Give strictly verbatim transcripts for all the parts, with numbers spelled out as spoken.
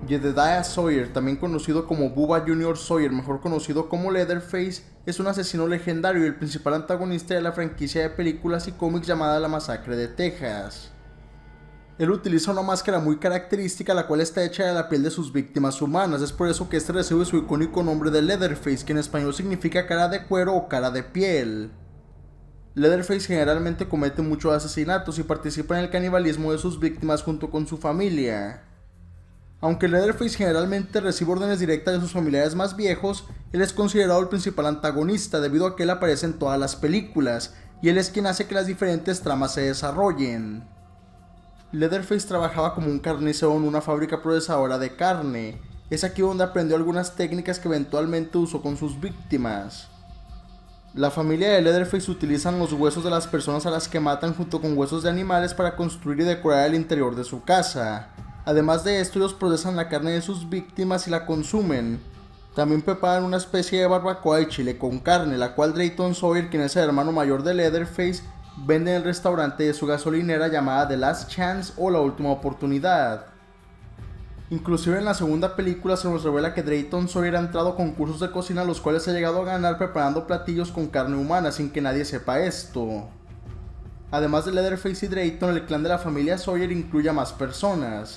Jedediah Sawyer, también conocido como Bubba junior Sawyer, mejor conocido como Leatherface, es un asesino legendario y el principal antagonista de la franquicia de películas y cómics llamada La Masacre de Texas. Él utiliza una máscara muy característica, la cual está hecha de la piel de sus víctimas humanas. Es por eso que este recibe su icónico nombre de Leatherface, que en español significa cara de cuero o cara de piel. Leatherface generalmente comete muchos asesinatos y participa en el canibalismo de sus víctimas junto con su familia. Aunque Leatherface generalmente recibe órdenes directas de sus familiares más viejos, él es considerado el principal antagonista debido a que él aparece en todas las películas, y él es quien hace que las diferentes tramas se desarrollen. Leatherface trabajaba como un carnicero en una fábrica procesadora de carne. Es aquí donde aprendió algunas técnicas que eventualmente usó con sus víctimas. La familia de Leatherface utilizan los huesos de las personas a las que matan junto con huesos de animales para construir y decorar el interior de su casa. Además de esto, ellos procesan la carne de sus víctimas y la consumen. También preparan una especie de barbacoa de chile con carne, la cual Drayton Sawyer, quien es el hermano mayor de Leatherface, vende en el restaurante de su gasolinera llamada The Last Chance o La Última Oportunidad. Inclusive en la segunda película se nos revela que Drayton Sawyer ha entrado a concursos de cocina, los cuales ha llegado a ganar preparando platillos con carne humana sin que nadie sepa esto. Además de Leatherface y Drayton, el clan de la familia Sawyer incluye a más personas.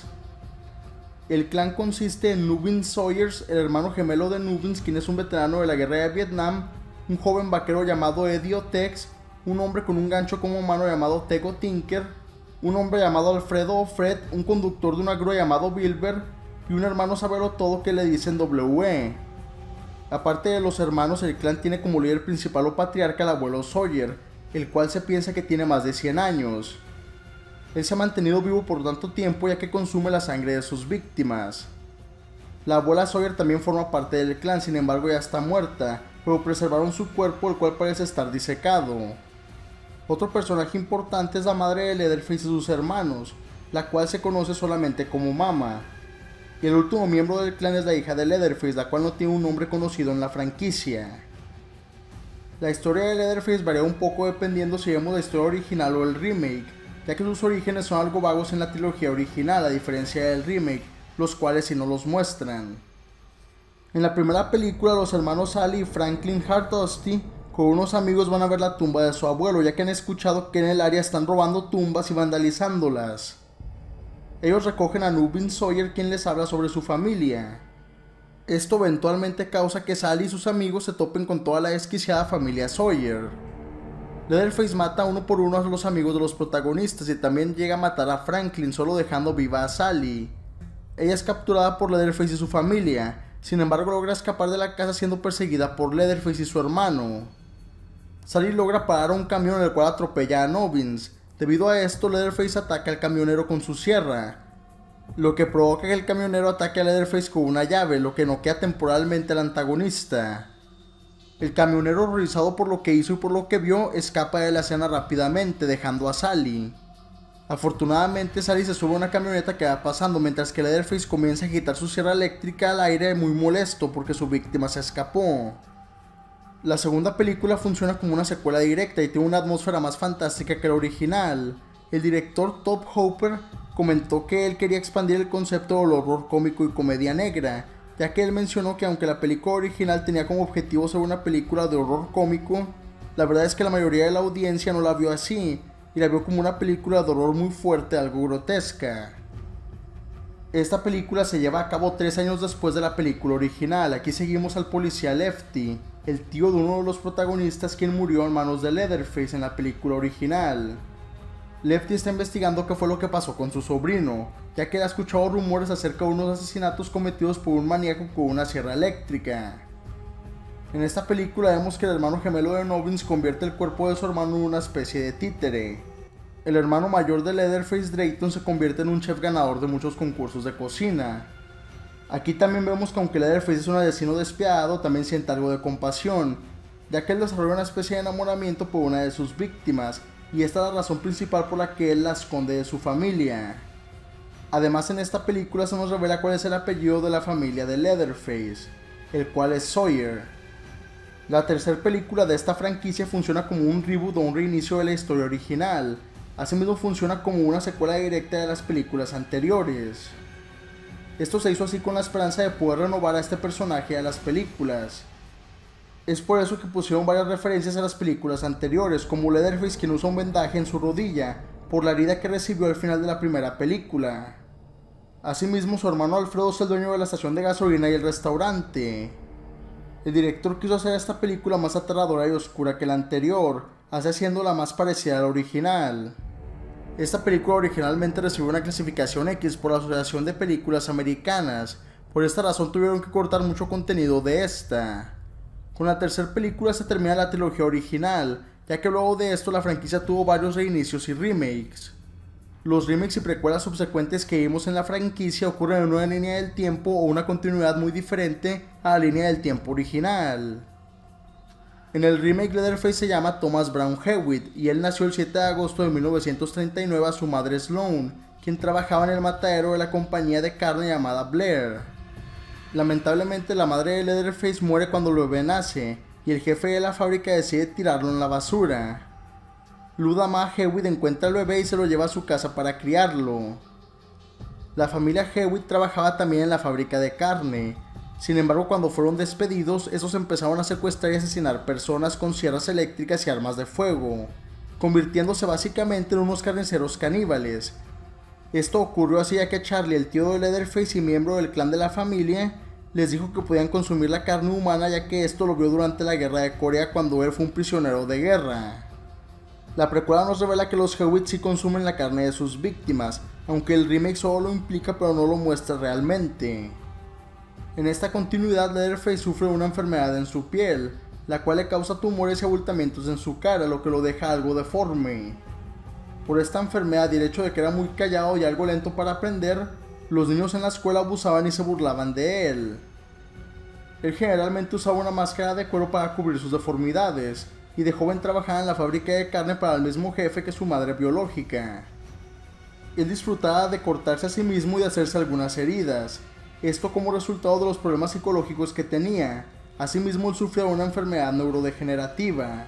El clan consiste en Nubbin Sawyers, el hermano gemelo de Nubbins, quien es un veterano de la guerra de Vietnam, un joven vaquero llamado Eddie o Tex, un hombre con un gancho como mano llamado Tego Tinker, un hombre llamado Alfredo o Fred, un conductor de una grúa llamado Wilber y un hermano sabelo todo que le dicen W E. Aparte de los hermanos, el clan tiene como líder principal o patriarca al abuelo Sawyer, el cual se piensa que tiene más de cien años. Él se ha mantenido vivo por tanto tiempo ya que consume la sangre de sus víctimas. La abuela Sawyer también forma parte del clan, sin embargo ya está muerta, pero preservaron su cuerpo, el cual parece estar disecado. Otro personaje importante es la madre de Leatherface y sus hermanos, la cual se conoce solamente como Mama. Y el último miembro del clan es la hija de Leatherface, la cual no tiene un nombre conocido en la franquicia. La historia de Leatherface varía un poco dependiendo si vemos la historia original o el remake, ya que sus orígenes son algo vagos en la trilogía original a diferencia del remake, los cuales sí no los muestran. En la primera película, los hermanos Sally y Franklin Hardusty con unos amigos van a ver la tumba de su abuelo, ya que han escuchado que en el área están robando tumbas y vandalizándolas. Ellos recogen a Nubbin Sawyer, quien les habla sobre su familia. Esto eventualmente causa que Sally y sus amigos se topen con toda la desquiciada familia Sawyer. Leatherface mata uno por uno a los amigos de los protagonistas y también llega a matar a Franklin, solo dejando viva a Sally. Ella es capturada por Leatherface y su familia, sin embargo logra escapar de la casa siendo perseguida por Leatherface y su hermano. Sally logra parar a un camión el cual atropella a Nubbins. Debido a esto, Leatherface ataca al camionero con su sierra, lo que provoca que el camionero ataque a Leatherface con una llave, lo que noquea temporalmente al antagonista. El camionero, horrorizado por lo que hizo y por lo que vio, escapa de la escena rápidamente, dejando a Sally. Afortunadamente, Sally se sube a una camioneta que va pasando, mientras que Leatherface comienza a agitar su sierra eléctrica al aire muy molesto porque su víctima se escapó. La segunda película funciona como una secuela directa y tiene una atmósfera más fantástica que la original. El director Tobe Hooper comentó que él quería expandir el concepto del horror cómico y comedia negra, ya que él mencionó que aunque la película original tenía como objetivo ser una película de horror cómico, la verdad es que la mayoría de la audiencia no la vio así, y la vio como una película de horror muy fuerte, algo grotesca. Esta película se lleva a cabo tres años después de la película original. Aquí seguimos al policía Lefty, el tío de uno de los protagonistas quien murió en manos de Leatherface en la película original. Lefty está investigando qué fue lo que pasó con su sobrino, ya que él ha escuchado rumores acerca de unos asesinatos cometidos por un maníaco con una sierra eléctrica. En esta película vemos que el hermano gemelo de Nubbins convierte el cuerpo de su hermano en una especie de títere. El hermano mayor de Leatherface, Drayton, se convierte en un chef ganador de muchos concursos de cocina. Aquí también vemos que aunque Leatherface es un asesino despiadado, también siente algo de compasión, ya que él desarrolla una especie de enamoramiento por una de sus víctimas, y esta es la razón principal por la que él la esconde de su familia. Además, en esta película se nos revela cuál es el apellido de la familia de Leatherface, el cual es Sawyer. La tercera película de esta franquicia funciona como un reboot o un reinicio de la historia original. Asimismo funciona como una secuela directa de las películas anteriores. Esto se hizo así con la esperanza de poder renovar a este personaje a las películas. Es por eso que pusieron varias referencias a las películas anteriores, como Leatherface, quien usa un vendaje en su rodilla por la herida que recibió al final de la primera película. Asimismo, su hermano Alfredo es el dueño de la estación de gasolina y el restaurante. El director quiso hacer esta película más aterradora y oscura que la anterior, así haciéndola más parecida a la original. Esta película originalmente recibió una clasificación X por la Asociación de Películas Americanas. Por esta razón tuvieron que cortar mucho contenido de esta. Con la tercera película se termina la trilogía original, ya que luego de esto la franquicia tuvo varios reinicios y remakes. Los remakes y precuelas subsecuentes que vimos en la franquicia ocurren en una línea del tiempo o una continuidad muy diferente a la línea del tiempo original. En el remake, Leatherface se llama Thomas Brown Hewitt y él nació el siete de agosto de mil novecientos treinta y nueve a su madre Sloane, quien trabajaba en el matadero de la compañía de carne llamada Blair. Lamentablemente, la madre de Leatherface muere cuando el bebé nace y el jefe de la fábrica decide tirarlo en la basura. Luda Ma Hewitt encuentra al bebé y se lo lleva a su casa para criarlo. La familia Hewitt trabajaba también en la fábrica de carne. Sin embargo, cuando fueron despedidos, estos empezaron a secuestrar y asesinar personas con sierras eléctricas y armas de fuego, convirtiéndose básicamente en unos carniceros caníbales. Esto ocurrió así ya que Charlie, el tío de Leatherface y miembro del clan de la familia, les dijo que podían consumir la carne humana, ya que esto lo vio durante la guerra de Corea cuando él fue un prisionero de guerra. La precuela nos revela que los Hewitt sí consumen la carne de sus víctimas, aunque el remake solo lo implica pero no lo muestra realmente. En esta continuidad, Leatherface sufre una enfermedad en su piel, la cual le causa tumores y abultamientos en su cara, lo que lo deja algo deforme. Por esta enfermedad y el hecho de que era muy callado y algo lento para aprender, los niños en la escuela abusaban y se burlaban de él. Él generalmente usaba una máscara de cuero para cubrir sus deformidades, y de joven trabajaba en la fábrica de carne para el mismo jefe que su madre biológica. Él disfrutaba de cortarse a sí mismo y de hacerse algunas heridas, esto como resultado de los problemas psicológicos que tenía. Asimismo, él sufría una enfermedad neurodegenerativa.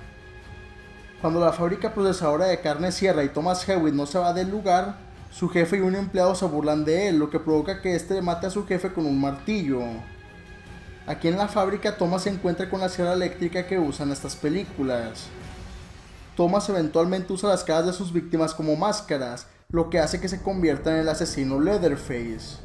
Cuando la fábrica procesadora de carne cierra y Thomas Hewitt no se va del lugar, su jefe y un empleado se burlan de él, lo que provoca que este mate a su jefe con un martillo. Aquí en la fábrica, Thomas se encuentra con la sierra eléctrica que usan estas películas. Thomas eventualmente usa las caras de sus víctimas como máscaras, lo que hace que se convierta en el asesino Leatherface.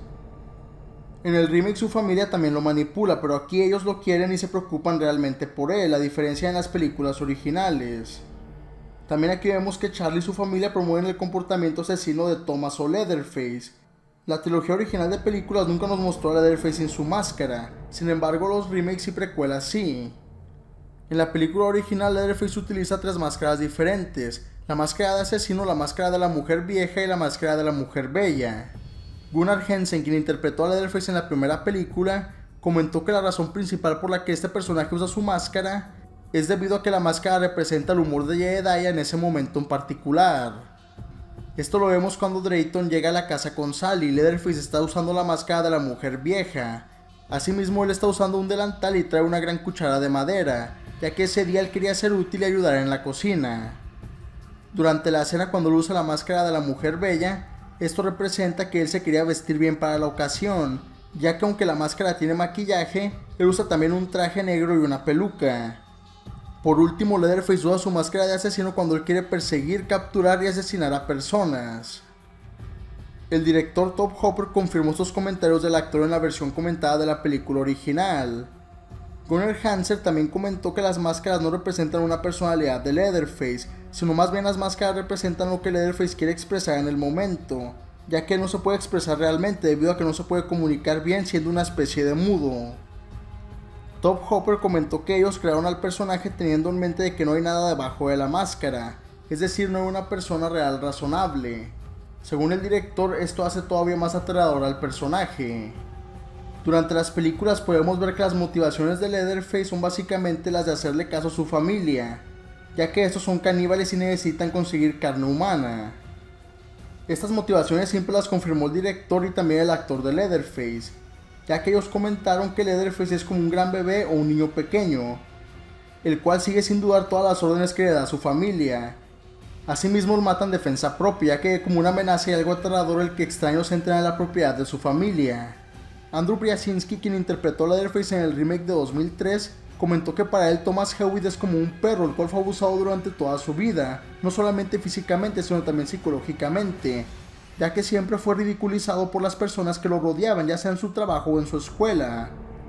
En el remake su familia también lo manipula, pero aquí ellos lo quieren y se preocupan realmente por él, a diferencia de las películas originales. También aquí vemos que Charlie y su familia promueven el comportamiento asesino de Thomas o Leatherface. La trilogía original de películas nunca nos mostró a Leatherface sin su máscara, sin embargo los remakes y precuelas sí. En la película original Leatherface utiliza tres máscaras diferentes, la máscara de asesino, la máscara de la mujer vieja y la máscara de la mujer bella. Gunnar Hansen, quien interpretó a Leatherface en la primera película, comentó que la razón principal por la que este personaje usa su máscara es debido a que la máscara representa el humor de Jedediah en ese momento en particular. Esto lo vemos cuando Drayton llega a la casa con Sally y Leatherface está usando la máscara de la mujer vieja. Asimismo, él está usando un delantal y trae una gran cuchara de madera, ya que ese día él quería ser útil y ayudar en la cocina. Durante la cena, cuando él usa la máscara de la mujer bella, esto representa que él se quería vestir bien para la ocasión, ya que aunque la máscara tiene maquillaje, él usa también un traje negro y una peluca. Por último, Leatherface usa su máscara de asesino cuando él quiere perseguir, capturar y asesinar a personas. El director Tobe Hooper confirmó estos comentarios del actor en la versión comentada de la película original. Gunnar Hansen también comentó que las máscaras no representan una personalidad de Leatherface, sino más bien las máscaras representan lo que Leatherface quiere expresar en el momento, ya que no se puede expresar realmente debido a que no se puede comunicar bien siendo una especie de mudo. Tobe Hooper comentó que ellos crearon al personaje teniendo en mente de que no hay nada debajo de la máscara, es decir, no hay una persona real razonable. Según el director, esto hace todavía más aterrador al personaje. Durante las películas podemos ver que las motivaciones de Leatherface son básicamente las de hacerle caso a su familia, ya que estos son caníbales y necesitan conseguir carne humana. Estas motivaciones siempre las confirmó el director y también el actor de Leatherface, ya que ellos comentaron que Leatherface es como un gran bebé o un niño pequeño, el cual sigue sin dudar todas las órdenes que le da a su familia. Asimismo, los matan en defensa propia, ya que como una amenaza y algo aterrador el que extraños entran en la propiedad de su familia. Andrew Brzezinski, quien interpretó a Leatherface en el remake de dos mil tres, comentó que para él Thomas Hewitt es como un perro, el cual fue abusado durante toda su vida, no solamente físicamente sino también psicológicamente, ya que siempre fue ridiculizado por las personas que lo rodeaban, ya sea en su trabajo o en su escuela.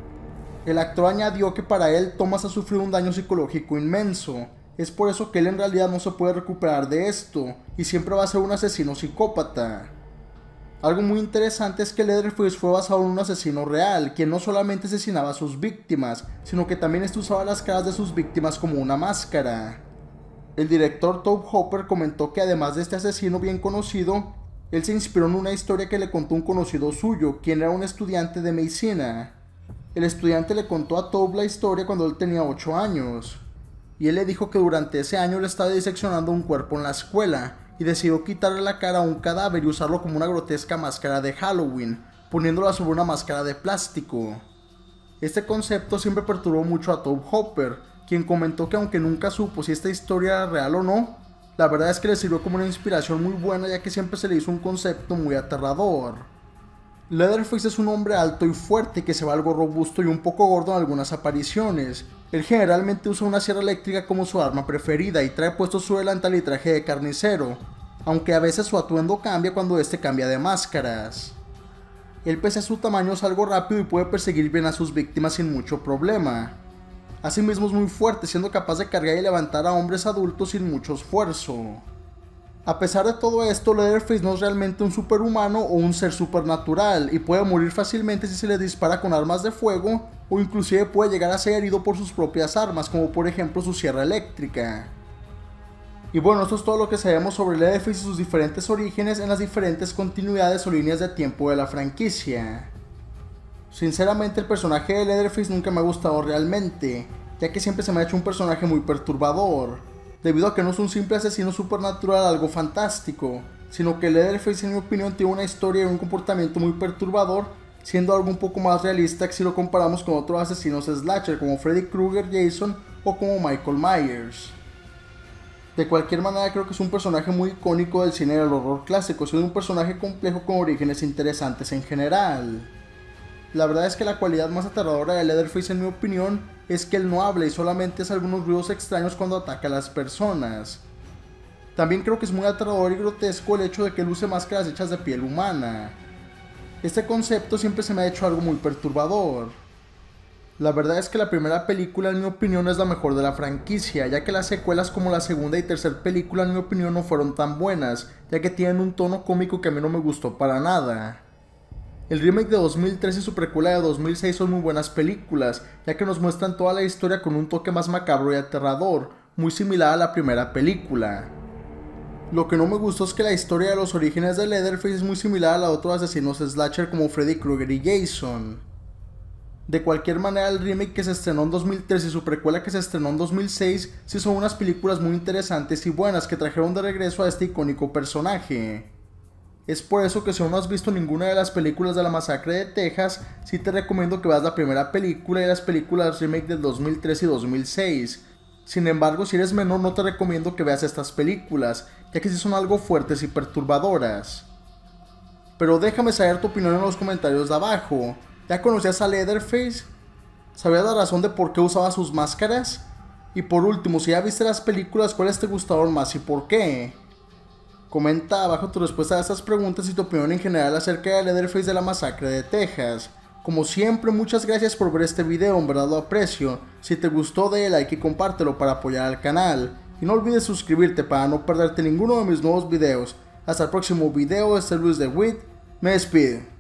El actor añadió que para él Thomas ha sufrido un daño psicológico inmenso, es por eso que él en realidad no se puede recuperar de esto, y siempre va a ser un asesino psicópata. Algo muy interesante es que Leatherface fue basado en un asesino real, quien no solamente asesinaba a sus víctimas, sino que también este usaba las caras de sus víctimas como una máscara. El director Tobe Hooper comentó que además de este asesino bien conocido, él se inspiró en una historia que le contó un conocido suyo, quien era un estudiante de medicina. El estudiante le contó a Tobe la historia cuando él tenía ocho años, y él le dijo que durante ese año él estaba diseccionando un cuerpo en la escuela, y decidió quitarle la cara a un cadáver y usarlo como una grotesca máscara de Halloween, poniéndola sobre una máscara de plástico. Este concepto siempre perturbó mucho a Tobe Hooper, quien comentó que aunque nunca supo si esta historia era real o no, la verdad es que le sirvió como una inspiración muy buena, ya que siempre se le hizo un concepto muy aterrador. Leatherface es un hombre alto y fuerte que se ve algo robusto y un poco gordo en algunas apariciones. Él generalmente usa una sierra eléctrica como su arma preferida y trae puesto su delantal y traje de carnicero, aunque a veces su atuendo cambia cuando este cambia de máscaras. Él, pese a su tamaño, es algo rápido y puede perseguir bien a sus víctimas sin mucho problema. Asimismo es muy fuerte, siendo capaz de cargar y levantar a hombres adultos sin mucho esfuerzo. A pesar de todo esto, Leatherface no es realmente un superhumano o un ser supernatural y puede morir fácilmente si se le dispara con armas de fuego, o inclusive puede llegar a ser herido por sus propias armas, como por ejemplo su sierra eléctrica. Y bueno, esto es todo lo que sabemos sobre Leatherface y sus diferentes orígenes en las diferentes continuidades o líneas de tiempo de la franquicia. Sinceramente, el personaje de Leatherface nunca me ha gustado realmente, ya que siempre se me ha hecho un personaje muy perturbador, debido a que no es un simple asesino supernatural algo fantástico, sino que Leatherface en mi opinión tiene una historia y un comportamiento muy perturbador, siendo algo un poco más realista que si lo comparamos con otros asesinos slasher como Freddy Krueger, Jason o como Michael Myers. De cualquier manera, creo que es un personaje muy icónico del cine del horror clásico, siendo un personaje complejo con orígenes interesantes en general. La verdad es que la cualidad más aterradora de Leatherface en mi opinión es que él no habla y solamente hace algunos ruidos extraños cuando ataca a las personas. También creo que es muy aterrador y grotesco el hecho de que él use máscaras hechas de piel humana. Este concepto siempre se me ha hecho algo muy perturbador. La verdad es que la primera película en mi opinión es la mejor de la franquicia, ya que las secuelas como la segunda y tercera película en mi opinión no fueron tan buenas, ya que tienen un tono cómico que a mí no me gustó para nada. El remake de dos mil tres y su precuela de dos mil seis son muy buenas películas, ya que nos muestran toda la historia con un toque más macabro y aterrador, muy similar a la primera película. Lo que no me gustó es que la historia de los orígenes de Leatherface es muy similar a la de otros asesinos slasher como Freddy Krueger y Jason. De cualquier manera, el remake que se estrenó en dos mil tres y su precuela que se estrenó en dos mil seis sí son unas películas muy interesantes y buenas que trajeron de regreso a este icónico personaje. Es por eso que si aún no has visto ninguna de las películas de la masacre de Texas, sí te recomiendo que veas la primera película y las películas remake del dos mil tres y dos mil seis. Sin embargo, si eres menor no te recomiendo que veas estas películas, ya que sí son algo fuertes y perturbadoras. Pero déjame saber tu opinión en los comentarios de abajo. ¿Ya conocías a Leatherface? ¿Sabías la razón de por qué usaba sus máscaras? Y por último, si ya viste las películas, ¿cuáles te gustaron más y por qué? Comenta abajo tu respuesta a estas preguntas y tu opinión en general acerca de Leatherface de la masacre de Texas. Como siempre, muchas gracias por ver este video, en verdad lo aprecio. Si te gustó, dale like y compártelo para apoyar al canal. Y no olvides suscribirte para no perderte ninguno de mis nuevos videos. Hasta el próximo video, este es Luis de Witt, me despido.